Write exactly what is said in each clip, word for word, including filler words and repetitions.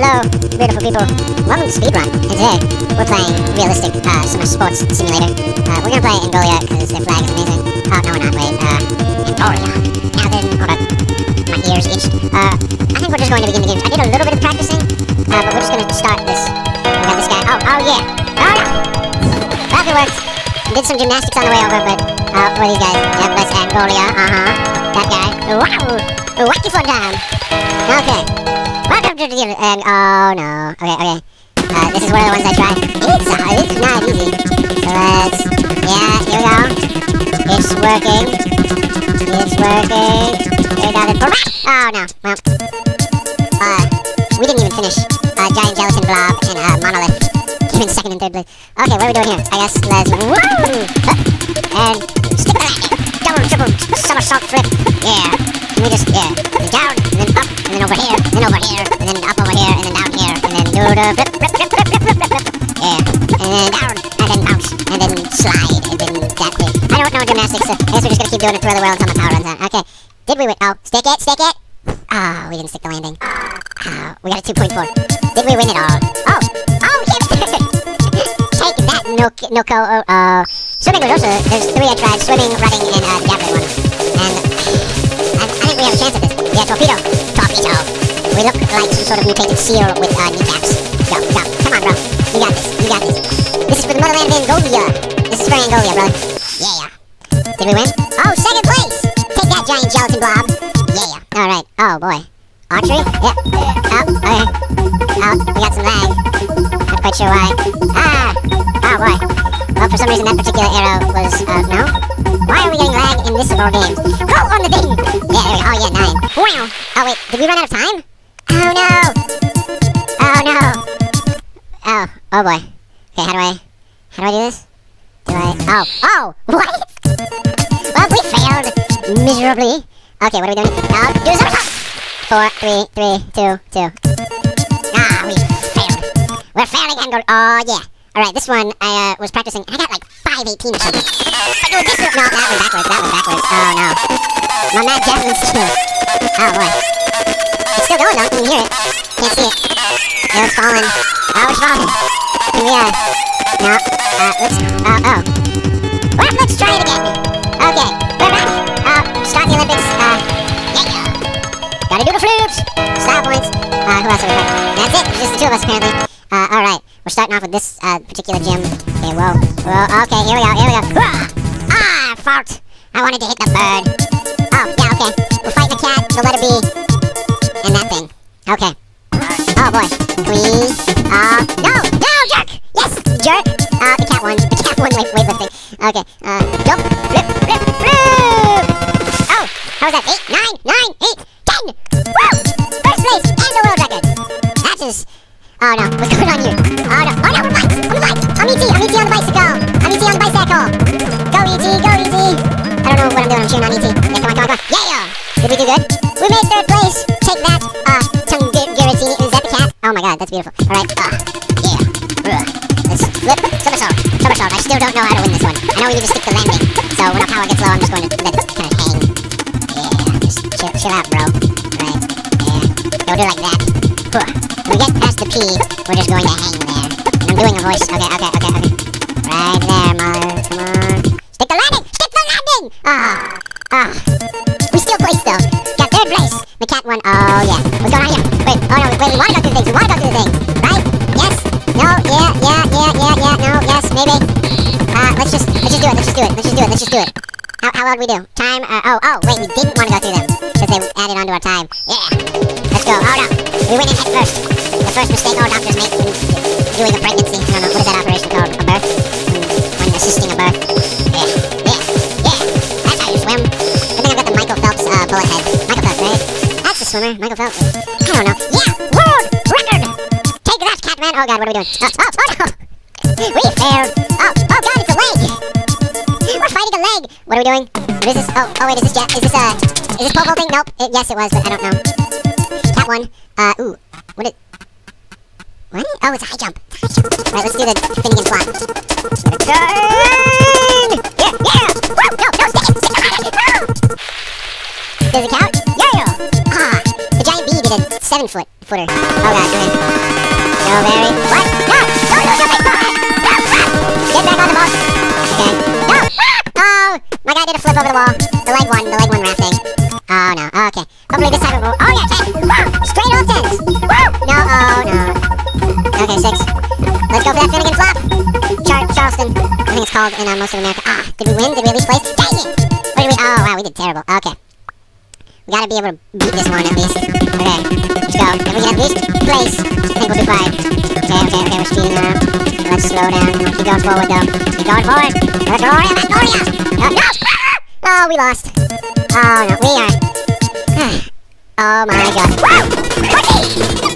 Hello, beautiful people. Welcome to Speedrun. And today, we're playing realistic uh, summer sports simulator. Uh, we're gonna play Angolia because their flag is amazing. Oh, no, we're not. Wait, uh, Angolia. Now then, hold on. My ears itch. Uh, I think we're just going to begin the game. I did a little bit of practicing, uh, but we're just gonna start this. We got this guy. Oh, oh yeah. Oh no! Well, it worked. Did some gymnastics on the way over, but, uh, what are these guys? Yep, that's Angolia. Uh-huh. That guy. Wow! Wacky fun time! Okay. Welcome to the and oh no. Okay, okay. Uh, this is one of the ones I tried. It's uh, it's not easy. So let's yeah, here we go. It's working. It's working. Here we got it. Oh no. Well, uh, we didn't even finish. Uh, giant gelatin blob and uh, monolith. Came in second and third place. Okay, what are we doing here? I guess let's woo and stick with that. Double, triple, somersault flip. Yeah. Can we just yeah, down and then up. And then over here, and then over here, and then up over here, and then down here, and then do the flip, flip, flip, flip, flip, flip, flip, yeah, and then down, and then bounce, and then slide, and then that thing. I don't know gymnastics, so I guess we're just gonna keep doing it through the world until my power runs out. Okay, did we win? Oh, stick it, stick it! Oh, we didn't stick the landing. Oh, we got a two point four. Did we win it all? Oh, oh, yeah! Take that, Milk, Milko, oh, uh, swimming was also, there's three I tried, swimming, running, and, uh, the javelin one. And, I, I think we have a chance at this. Yeah, torpedo. Torpedo. We look like some sort of mutated seal with uh, kneecaps. Go, go. Come on, bro. You got this. You got this. This is for the motherland of Angolia. This is for Angolia, bro. Yeah. Did we win? Oh, second place! Take that, giant gelatin blob. Yeah. Alright. Oh, boy. Archery? Yeah. Oh, okay. Oh, we got some lag. Not quite sure why. Ah! Oh, boy. Well, for some reason, that particular arrow was, uh, no? Why are we getting lag in this of all games? Go on the thing! Yeah, there we go. Oh, yeah, nine. Wow! Oh, wait. Did we run out of time? Oh, no! Oh, no! Oh. Oh, boy. Okay, how do I... How do I do this? Do I... Oh. Oh! What? Well, we failed miserably. Okay, what are we doing? Oh, do a somersault! Four, three, three, two, two. Ah, we failed. We're failing, Angola. Oh, yeah. Alright, this one, I, uh, was practicing. I got, like, five eighteen or something. But no, this no, that went backwards, that went backwards. Oh, no. My mad javelin's still. Oh, boy. It's still going, though. Can you hear it? Can't see it. Oh, it's falling. Oh, it's falling. Can we, uh... No. Uh, let's... Uh, oh. Well, let's try it again. Okay, we're back. Uh, start the Olympics. Uh, yeah. Gotta do the flips. Style points. Uh, who else are we playing? That's it. It's just the two of us, apparently. Uh, alright. We're starting off with this, uh, particular gym. Okay, whoa. Whoa, okay, here we go, here we go. Ah, fault. I wanted to hit the bird. Oh, yeah, okay. We're fighting the cat, the letter B, and that thing. Okay. Oh, boy. Can we... Uh, no! No, jerk! Yes, jerk! Uh, the cat won. The cat won weight weightlifting. Okay, uh, jump, flip, flip, flip! Oh, how was that? Eight, nine, nine, eight, ten! Woo! First place and the world record! That's just... Oh, no. What's going on here? Oh, no. Oh, no, we're bikes! On the bike! I'm E T! I'm E T on the bicycle! I'm E T on the bicycle! Go, E T! Go, E T! I don't know what I'm doing. I'm cheering on E T. Yeah, come on, come on, come on. Yeah! Did we do good? We made third place! Take that, uh, Tungurity. Is that the cat? Oh my god, that's beautiful. Alright, uh, yeah. Ugh. Let's flip. Somersault. Somersault. I still don't know how to win this one. I know we need to stick the landing. So when our power gets low, I'm just going to let it kind of hang. Yeah, just chill, chill out, bro. Right. Yeah. Don't do it like that. Huh. When we get past the P, we're just going to hang there. And I'm doing a voice. Okay, okay, okay, okay. Right there, mother. Come on. Stick the landing! Stick the landing! Ah. Ah. We still placed, though. Got third place. The cat won. Oh, yeah. What's going on here? Wait, oh, no, wait, we want to go through the things. We want to go through the things. Right? Yes? No? Yeah, yeah, yeah, yeah, yeah. No? Yes? Maybe? Uh, let's just, let's just do it. Let's just do it. Let's just do it. Let's just do it. How, how well did we do? Time, uh, oh, oh, wait, we didn't want to go through them. Because they added on to our time. Yeah. Let's go. Oh, no. We went in head first. The first mistake all doctors make when doing a pregnancy. I don't know, what is that operation called? A birth? When, when assisting a birth. Yeah. Yeah. Yeah. That's how you swim. And then I've got the Michael Phelps, uh, bullet head. Michael Phelps, right? That's the swimmer. Michael Phelps. I don't know. Yeah! World record! Take that, Catman! Oh, God, what are we doing? Oh, oh, oh, no! We failed! Oh, oh, God, it's a leg! We're fighting a leg! What are we doing? What is this? Oh, oh, wait, is this jet? Is this, uh, is this pole vaulting? Nope. It, yes, it was, but I don't know. Cat one. Uh, ooh. What it... What? Oh, it's a high jump. It's a high jump. Alright, let's do the Finnegan flop. Turn! Yeah, yeah! Whoa, no, no, stick it! Stick it! Does it count? Yeah! Ah! The giant bee be the seven foot footer. Oh god, okay. So very. What? No! Don't lose your baseball! No! Get back on the ball! Okay. No! Oh! My guy did a flip over the wall. The leg one, the leg one wrap thing. Oh no, okay. Hopefully this time it will. Oh yeah, ten! Straight off tens! No, oh no. Okay, six. Let's go for that Finnegan flop! Char Charleston, I think it's called in uh, most of America. Ah, did we win? Did we at least place? Dang it! What did we? Oh wow, we did terrible. Okay. We gotta be able to beat this one at least. Okay, let's go. If we can at least place, I think we'll do five. Okay, okay, okay, we're speeding around. Let's slow down. Keep going forward though. Keep going forward. Let's go, Gloria, Gloria! No, no! Oh, we lost. Oh no, we are. Oh my god. Woo! What's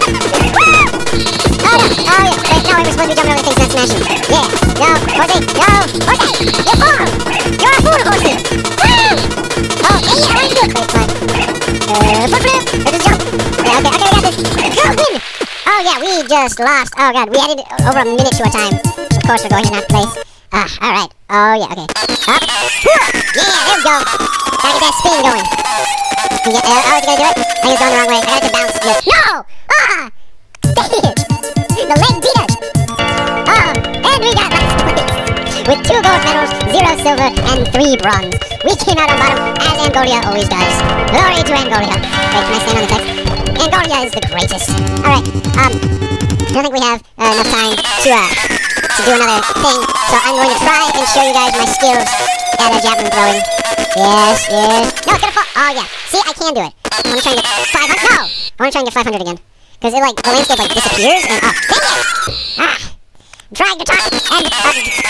Oh no! Oh yeah! Wait, no, we're supposed to be jumping over things, not smashing. Yeah! No! Horsey! No! Horsey! You fool! You're a fool, Horsey! Woo! Oh, yeah, I want to do it! Wait, fine. Uh, flip flip! Let's just jump! Okay, okay, okay, we got this! Go, win! Oh yeah, we just lost. Oh god, we added over a minute to our time. Of course, we're going in that place. Ah, alright. Oh yeah, okay. Up! Yeah, there we go! Gotta get that spin going. Yeah, uh, oh, is he gonna do it? I think he's going the wrong way. I got it to bounce. Yes. No! Ah! Dang it! The leg beat us! Oh, and we got last place! With two gold medals, zero silver, and three bronze. We came out on bottom, as Angolia always does. Glory to Angolia. Wait, can I stand on the text? Angolia is the greatest. Alright, um, I don't think we have uh, enough time to, uh, to do another thing, so I'm going to try and show you guys my skills at uh, javelin throwing. Yes, yes. No, it's gonna fall. Oh, yeah. See, I can do it. I want to try and get five hundred. No! I want to try and get five hundred again. Because it, like, the landscape, like, disappears, and, oh, dang it! Ah! I'm trying to talk, and, uh,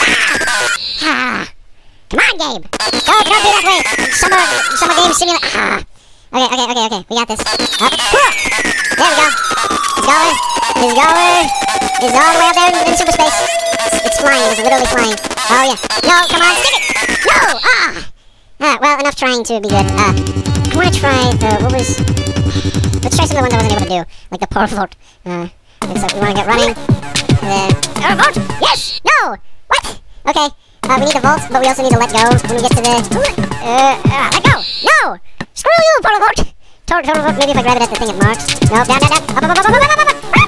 ah! Ah! Come on, Gabe! Go, don't do that way! Summer, summer game simulator, ah! Okay, okay, okay, okay, we got this. Up, whoa! There we go. It's going, it's going, it's all the way up there in, in super space. It's, it's flying, it's literally flying. Oh, yeah. No, come on, stick it! No! Ah! Ah, well, enough trying to be good. Uh, I want to try the, what was, let's try some of the ones I wasn't able to do, like the pole vault. Uh, so we want to get running. Uh, oh, vault! Yes! No! What? Okay, uh, we need the vault, but we also need to let go when we get to the, uh, uh, let go! No! Screw you, pole vault! Total, total vault, maybe if I grab it at the thing it marks. No, down, down, down, up, up, up, up, up, up, up, up,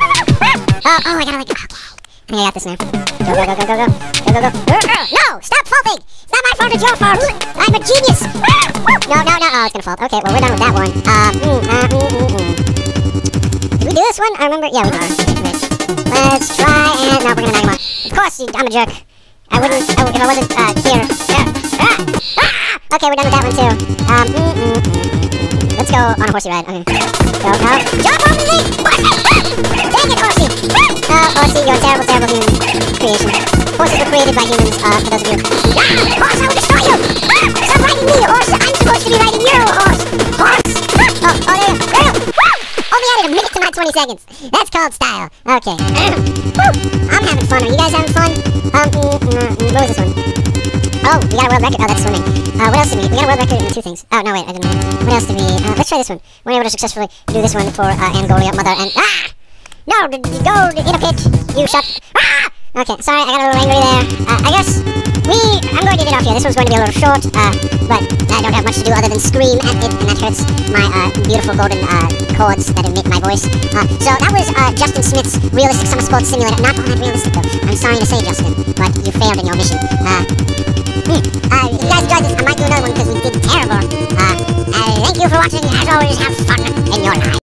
up! Oh, oh, I gotta let go, okay. I think I got this now. Go, go, go, go, go, go. Go, go, go. No! Stop faulting! It's not my fault, it's your fault! I'm a genius! No, no, no. Oh, it's gonna fall. Okay, well, we're done with that one. Um, mm, uh, mm, mm, mm. Did we do this one? I remember. Yeah, we did. Let's try and... No, we're gonna knock him off. Of course, I'm a jerk. I wouldn't... I, if I wasn't, uh, here. Ah! Ah! Okay, we're done with that one, too. Um, mm, mm, mm, mm. Let's go on a horsey ride. Okay. Go, go. Jump on the thing! Dang it, horsey! Oh, horsey, you're a terrible, terrible human creation. Horses were created by humans, uh, for those of you. Ah! Horse, I will destroy you! Ah! Stop riding me, horse! I'm supposed to be riding you, horse! Horse! Ah! Oh, oh, there you go. There you go. Woo! Only added a minute to my twenty seconds. That's called style. Okay. Woo! I'm having fun. Are you guys having fun? Um, mm, mm, mm, what was this one? Oh, we got a world record. Oh, that's swimming. Uh, what else did we get? We got a world record in two things. Oh, no, wait, I didn't know. What else did we... Uh, let's try this one. We were able to successfully do this one for, uh, Angolia, mother, and... Ah! No, go in a pit. You shut... Ah! Okay, sorry, I got a little angry there. Uh, I guess we... I'm going to get off here. This one's going to be a little short, uh, but I don't have much to do other than scream at it, and that hurts my, uh, beautiful golden, uh, chords that emit my voice. Uh, so that was, uh, Justin Smith's Realistic Summer Sports Simulator. Not all that realistic, though. I'm sorry to say, Justin, but you failed in your mission. Uh... Hmm. Uh, if you guys enjoyed this, I might do another one because we did terrible. Uh, uh, thank you for watching. As always, have fun in your life.